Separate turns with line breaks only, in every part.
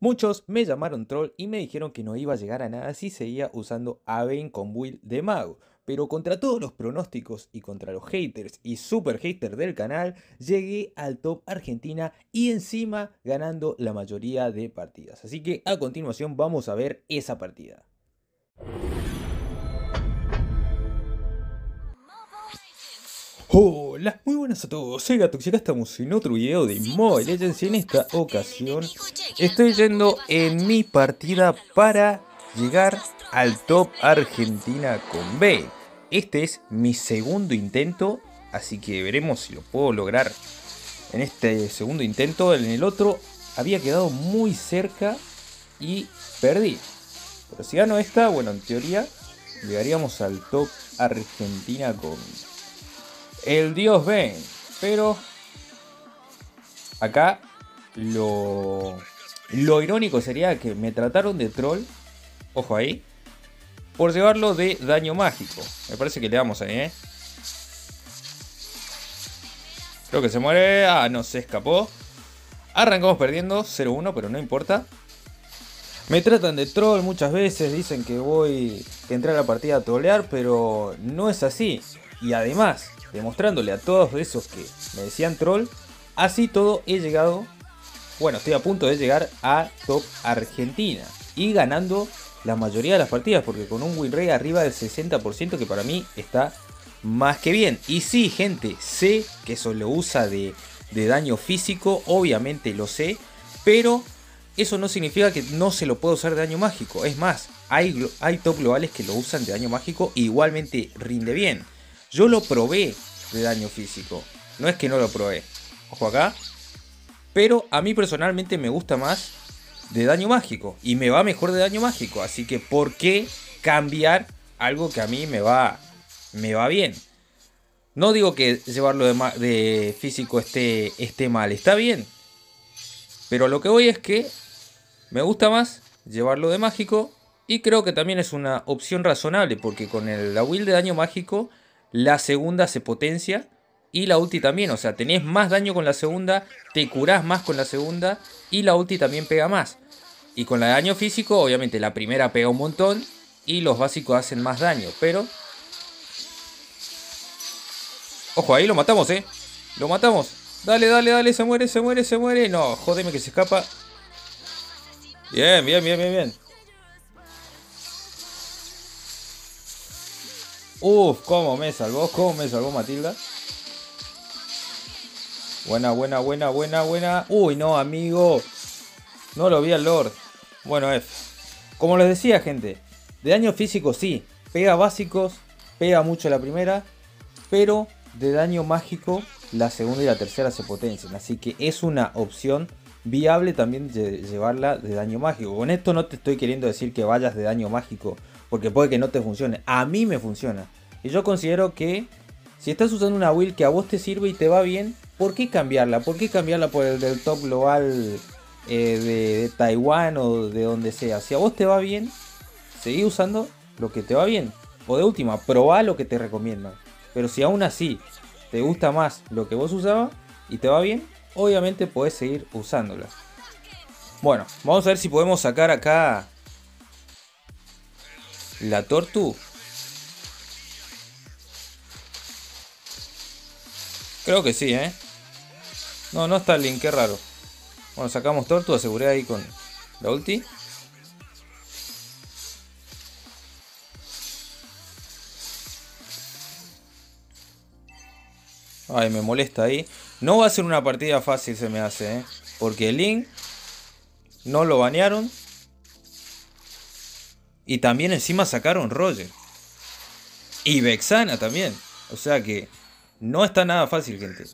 Muchos me llamaron troll y me dijeron que no iba a llegar a nada si seguía usando a Vayne con build de mago. Pero contra todos los pronósticos y contra los haters y super haters del canal, llegué al top Argentina y encima ganando la mayoría de partidas. Así que a continuación vamos a ver esa partida. Hola, muy buenas a todos, soy Gatox y acá estamos en otro video de Mobile Legends y en esta ocasión estoy yendo en mi partida para llegar al top Argentina con Vayne. Este es mi segundo intento, así que veremos si lo puedo lograr en este segundo intento. En el otro había quedado muy cerca y perdí. Pero si gano esta, bueno, en teoría llegaríamos al top Argentina con el dios Vayne. Pero acá lo irónico sería que me trataron de troll, ojo ahí, por llevarlo de daño mágico. Me parece que le damos ahí, Creo que se muere. Ah, no, se escapó. Arrancamos perdiendo 0-1, pero no importa. Me tratan de troll muchas veces, dicen que voy a entrar a la partida a trolear, pero no es así. Y además, demostrándole a todos esos que me decían troll, así todo he llegado, bueno, estoy a punto de llegar a top Argentina. Y ganando la mayoría de las partidas, porque con un win rate arriba del 60%, que para mí está más que bien. Y sí, gente, sé que eso lo usa de daño físico, obviamente lo sé, pero eso no significa que no se lo pueda usar de daño mágico. Es más, hay top globales que lo usan de daño mágico e igualmente rinde bien. Yo lo probé de daño físico, no es que no lo probé, ojo acá, pero a mí personalmente me gusta más de daño mágico y me va mejor de daño mágico, así que ¿por qué cambiar algo que a mí me va bien? No digo que llevarlo de físico esté mal, está bien, pero lo que voy es que me gusta más llevarlo de mágico y creo que también es una opción razonable, porque con la build de daño mágico la segunda se potencia y la ulti también. O sea, tenés más daño con la segunda, te curás más con la segunda y la ulti también pega más. Y con la de daño físico, obviamente la primera pega un montón y los básicos hacen más daño. Pero, ojo, ahí lo matamos, lo matamos. Dale, dale, dale, se muere, se muere, se muere. No, jódeme que se escapa. Bien, bien, bien, bien, bien. Uf, cómo me salvó Matilda. Buena, buena, buena, buena, buena. Uy, no, amigo. No lo vi al Lord. Bueno, F. Como les decía, gente, de daño físico sí. Pega básicos, pega mucho la primera, pero de daño mágico la segunda y la tercera se potencian. Así que es una opción viable también llevarla de daño mágico. Con esto no te estoy queriendo decir que vayas de daño mágico, porque puede que no te funcione. A mí me funciona. Y yo considero que si estás usando una build que a vos te sirve y te va bien, ¿por qué cambiarla? ¿Por qué cambiarla por el del top global de Taiwán o de donde sea? Si a vos te va bien, seguí usando lo que te va bien. O de última, probá lo que te recomiendan. Pero si aún así te gusta más lo que vos usabas y te va bien, obviamente podés seguir usándola. Bueno, vamos a ver si podemos sacar acá la Tortu. Creo que sí, No, no está el link, qué raro. Bueno, sacamos Tortu, aseguré ahí con la ulti. Ay, me molesta ahí. No va a ser una partida fácil, se me hace, porque el Link no lo banearon. Y también encima sacaron Roger. Y Vexana también. O sea que no está nada fácil, gente.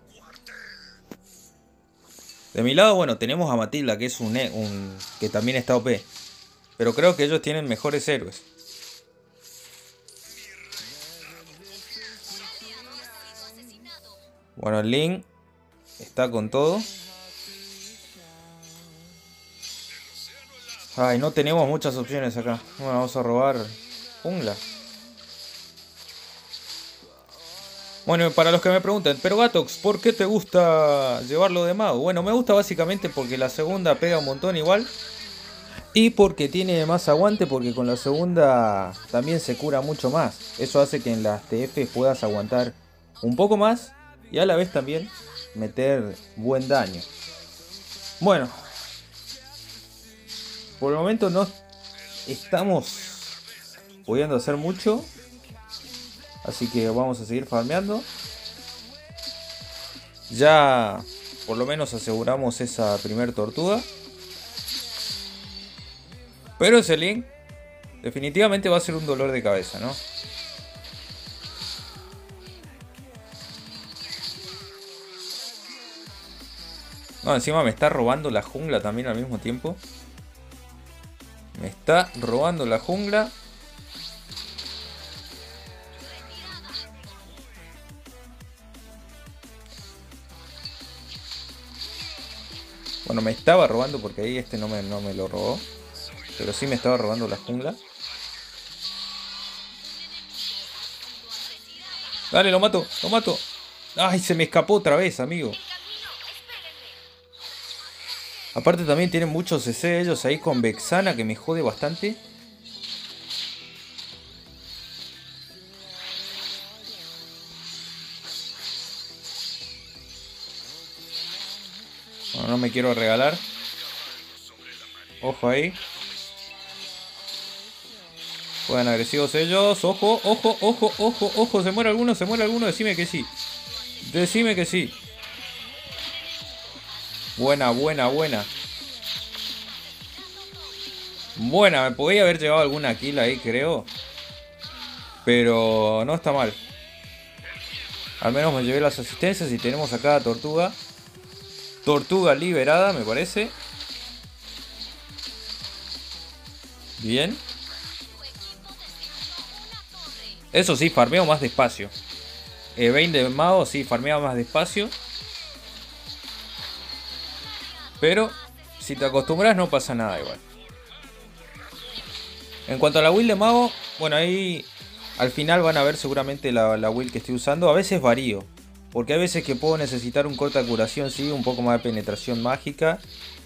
De mi lado, bueno, tenemos a Matilda, que es que también está OP. Pero creo que ellos tienen mejores héroes. Bueno, el Link está con todo. Ay, no tenemos muchas opciones acá. Bueno, vamos a robar jungla. Bueno, para los que me preguntan, pero Gatox, ¿por qué te gusta llevarlo de mago? Bueno, me gusta básicamente porque la segunda pega un montón igual. Y porque tiene más aguante, porque con la segunda también se cura mucho más. Eso hace que en las TF puedas aguantar un poco más y a la vez también meter buen daño. Bueno, por el momento no estamos pudiendo hacer mucho, así que vamos a seguir farmeando. Ya por lo menos aseguramos esa primer tortuga. Pero ese link definitivamente va a ser un dolor de cabeza, ¿no? No, encima me está robando la jungla también al mismo tiempo. Me está robando la jungla. Bueno, me estaba robando porque ahí este no me lo robó. Pero sí me estaba robando la jungla. Dale, lo mato, lo mato. Ay, se me escapó otra vez, amigo. Aparte también tienen muchos CC ellos ahí con Vexana que me jode bastante. Bueno, no me quiero regalar. Ojo ahí. Juegan agresivos ellos. Ojo, ojo, ojo, ojo, ojo. Se muere alguno, se muere alguno. Decime que sí. Decime que sí. Buena, buena, buena. Buena, me podía haber llevado alguna kill ahí, creo. Pero no está mal. Al menos me llevé las asistencias y tenemos acá a Tortuga. Tortuga liberada, me parece. Bien. Eso sí, farmeo más despacio. Vayne de mago sí, farmea más despacio. Pero si te acostumbras no pasa nada igual. En cuanto a la build de mago, bueno, ahí al final van a ver seguramente la build que estoy usando. A veces varío, porque hay veces que puedo necesitar un corta curación, sí, un poco más de penetración mágica.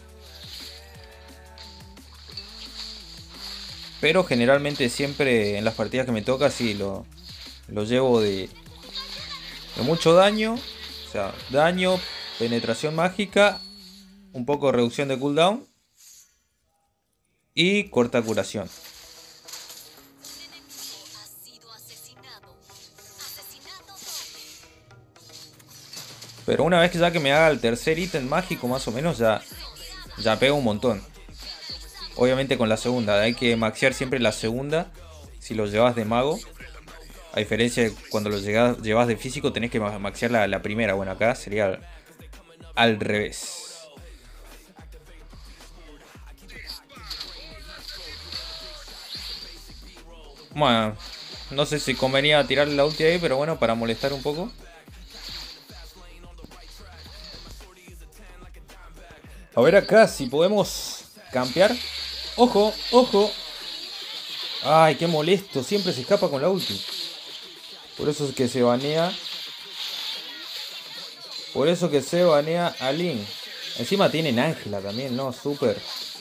Pero generalmente siempre en las partidas que me toca, sí, lo llevo de mucho daño. O sea, daño, penetración mágica, un poco de reducción de cooldown y corta curación. Pero una vez que ya que me haga el tercer ítem mágico más o menos ya pega un montón. Obviamente con la segunda, hay que maxear siempre la segunda si lo llevas de mago. A diferencia de cuando lo llevas de físico tenés que maxear la primera. Bueno, acá sería al revés. Bueno, no sé si convenía tirarle la ulti ahí, pero bueno, para molestar un poco. A ver acá si podemos campear. ¡Ojo! ¡Ojo! ¡Ay, qué molesto! Siempre se escapa con la ulti. Por eso es que se banea. Por eso que se banea a Link. Encima tienen Ángela también, ¿no? Súper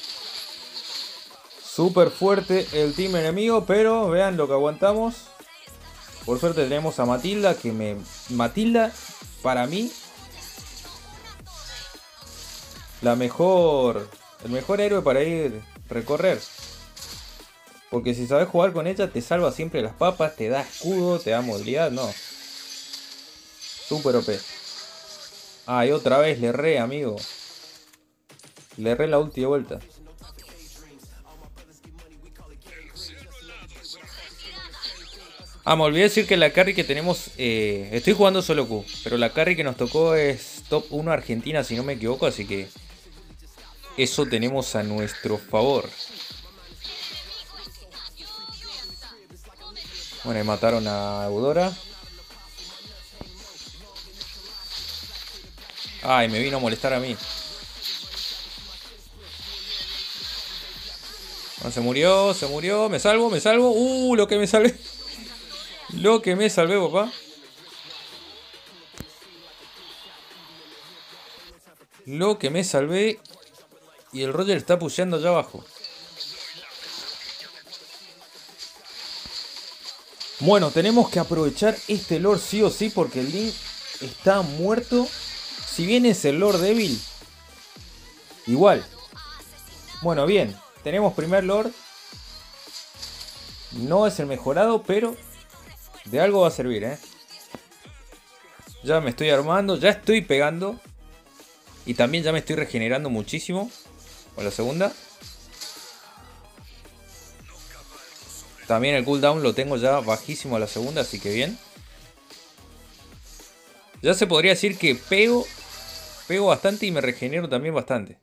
fuerte el team enemigo. Pero vean lo que aguantamos. Por suerte tenemos a Matilda. Matilda, para mí, el mejor héroe para ir recorrer. Porque si sabes jugar con ella, te salva siempre las papas, te da escudo, te da movilidad, no. Super OP. Ay, otra vez le erré, amigo. Le erré la ulti de vuelta. Ah, me olvidé decir que la carry que tenemos... estoy jugando solo Q, pero la carry que nos tocó es top 1 Argentina, si no me equivoco, así que... eso tenemos a nuestro favor. Bueno, ahí mataron a Eudora. Ay, me vino a molestar a mí. Bueno, se murió. Me salvo. Lo que me salvé. Lo que me salvé, papá. Lo que me salvé. Y el Roger está pusheando allá abajo. Bueno, tenemos que aprovechar este Lord sí o sí porque el Link está muerto. Si bien es el Lord débil, igual. Bueno, bien. Tenemos primer Lord. No es el mejorado, pero de algo va a servir, ¿eh? Ya me estoy armando, ya estoy pegando. Y también ya me estoy regenerando muchísimo. Con la segunda. También el cooldown lo tengo ya bajísimo a la segunda, así que bien. Ya se podría decir que pego bastante y me regenero también bastante.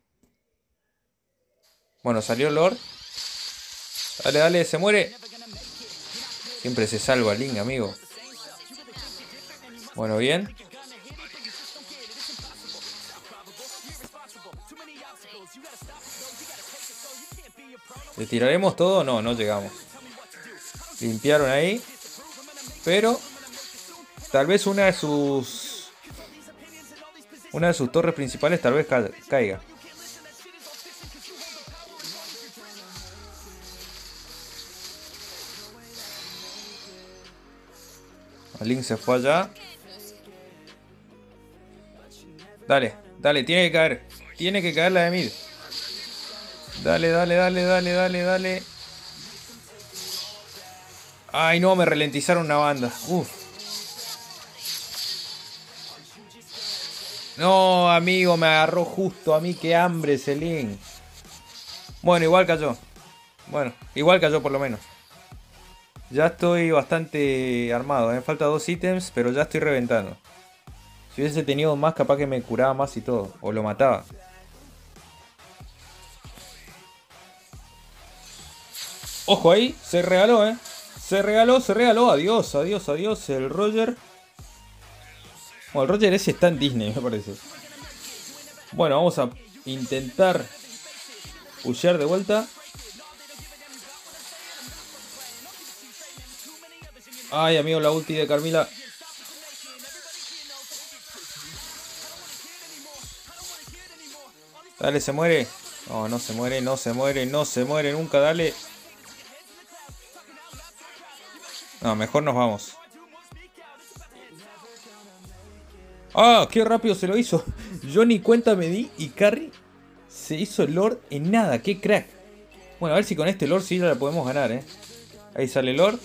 Bueno, salió Lord. Dale, dale, se muere. Siempre se salva Link, amigo. Bueno, bien. ¿Le tiraremos todo? No, no llegamos. Limpiaron ahí. Pero tal vez una de sus torres principales tal vez caiga. Link se fue allá. Dale, dale, tiene que caer. Tiene que caer la de mid. Dale, dale, dale, dale, dale, dale. Ay, no, me ralentizaron una banda. Uf. No, amigo, me agarró justo a mí. Qué hambre ese Link. Bueno, igual cayó. Bueno, igual cayó por lo menos. Ya estoy bastante armado, ¿eh? Falta 2 ítems, pero ya estoy reventando. Si hubiese tenido más, capaz que me curaba más y todo. O lo mataba. Ojo ahí, se regaló, ¿eh? Se regaló, se regaló. Adiós, adiós, adiós. El Roger. Bueno, el Roger ese está en Disney, me parece. Bueno, vamos a intentar pushear de vuelta. Ay, amigo, la ulti de Carmila. Dale, se muere. No, no se muere, no se muere, no se muere nunca, dale. No, mejor nos vamos. Ah, qué rápido se lo hizo. Yo ni cuenta me di y Carry se hizo el Lord en nada, qué crack. Bueno, a ver si con este Lord sí ya la podemos ganar, ¿eh? Ahí sale Lord.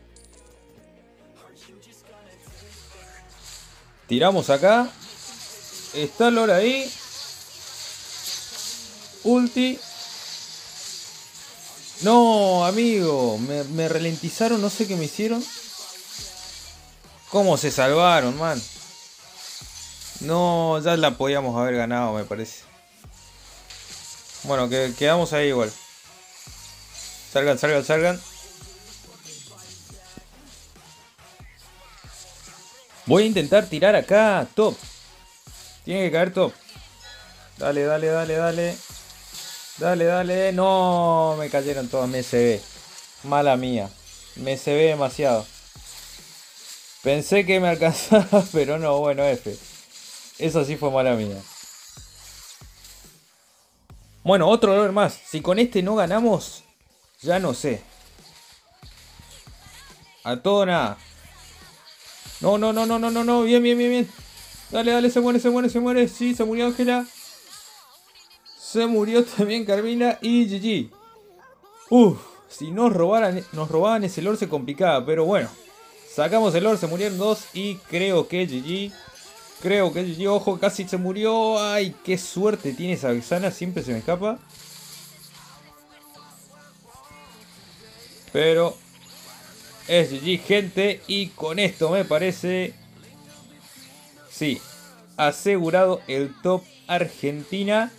Tiramos acá. Está Lord ahí. Ulti. No, amigo. Me ralentizaron, no sé qué me hicieron. ¿Cómo se salvaron, man? No, ya la podíamos haber ganado, me parece. Bueno, quedamos ahí igual. Salgan, salgan, salgan. Voy a intentar tirar acá top. Tiene que caer top. Dale, dale, dale, dale. Dale, dale. No, me cayeron todas. Me cebé. Mala mía. Me cebé demasiado. Pensé que me alcanzaba, pero no, bueno, F. Eso sí fue mala mía. Bueno, otro dolor más. Si con este no ganamos, ya no sé. A todo nada. No, no, no, no, no, no, no. Bien, bien, bien, bien. Dale, dale, se muere, se muere, se muere. Sí, se murió Ángela. Se murió también Carmina y GG. Si nos robaban ese Lord se complicaba, pero bueno. Sacamos el Lord, se murieron 2 y creo que GG. Creo que GG, ojo, casi se murió. Ay, qué suerte tiene esa Vexana, siempre se me escapa. Pero es GG, gente, y con esto me parece... Sí, asegurado el top Argentina.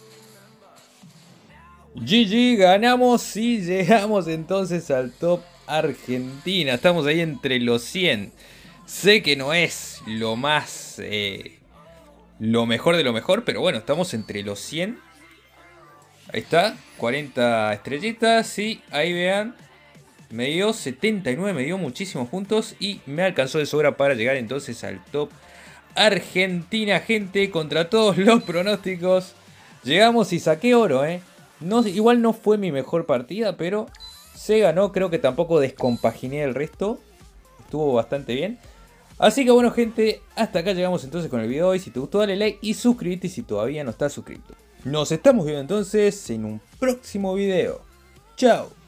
GG, ganamos y llegamos entonces al top Argentina. Estamos ahí entre los 100. Sé que no es lo más... lo mejor de lo mejor, pero bueno, estamos entre los 100. Ahí está, 40 estrellitas y ahí vean. Me dio 79, me dio muchísimos puntos y me alcanzó de sobra para llegar entonces al top Argentina, gente, contra todos los pronósticos. Llegamos y saqué oro, No, igual no fue mi mejor partida, pero se ganó. Creo que tampoco descompaginé el resto. estuvo bastante bien. Así que bueno gente, hasta acá llegamos entonces con el video de hoy. Si te gustó dale like y suscríbete si todavía no estás suscrito. Nos estamos viendo entonces en un próximo video. Chao.